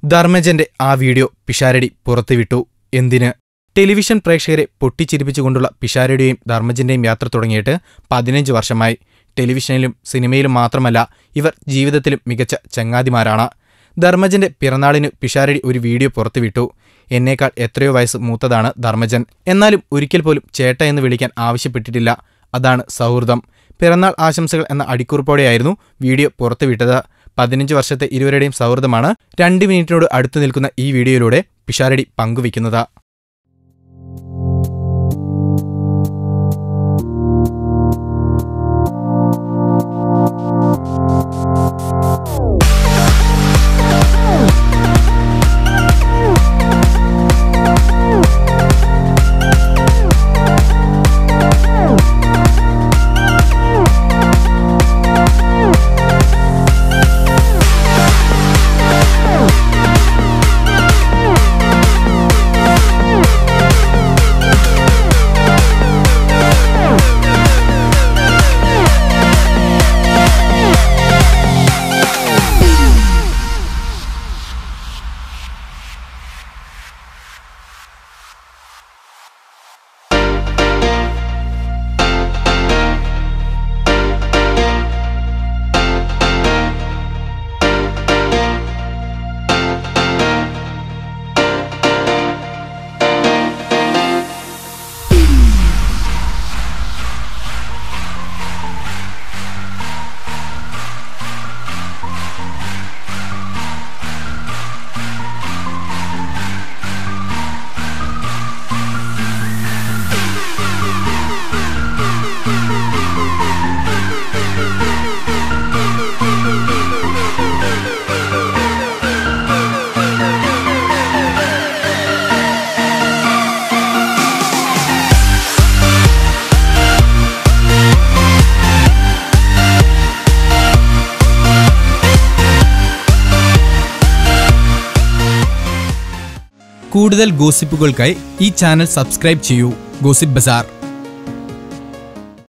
ധർമ്മജന്റെ ആ വീഡിയോ പിഷാരടി പുറത്തുവിട്ടു. എന്തിന്? ടെലിവിഷൻ പ്രേക്ഷകരെ പൊട്ടിച്ചിരിപ്പിച്ചുകൊണ്ടുള്ള പിഷാരടിയും ധർമ്മജന്റെയും യാത്ര തുടങ്ങിയിട്ട് 15 വർഷമായി. ടെലിവിഷനിലും സിനിമയിലും മാത്രമല്ല, ഇവർ ജീവിതത്തിലും മികച്ച ചങ്ങാതിമാരാണ്. ധർമ്മജന്റെ പിറന്നാളിന് പിഷാരടി ഒരു വീഡിയോ പുറത്തുവിട്ടു. എന്നേക്കാൾ എത്രയോ വയസ്സ് മൂത്തതാണ് ധർമ്മജൻ. എന്നാലും ഒരിക്കൽ പോലും ചേട്ട എന്ന് വിളിക്കാൻ ആവശ്യപ്പെട്ടിട്ടില്ല. അതാണ് സൗഹൃദം. പിറന്നാൾ ആശംസകൾ എന്ന അടിക്കുറിപ്പോടെയായിരുന്നു വീഡിയോ പുറത്തുവിട്ടത്. 15 വർഷത്തെ ഇരുവരുടെയും സൗഹൃദമാണ് 2 മിനിറ്റിനോട് അടുത്തു നിൽക്കുന്ന ഈ വീഡിയോയിലൂടെ പിഷാരടി പങ്കുവയ്ക്കുന്നത്. കൂടുതൽ ഗോസിപ്പുകൾക്കായി ഈ ചാനൽ സബ്സ്ക്രൈബ് ചെയ്യൂ. ഗോസിപ്പ് ബസാർ.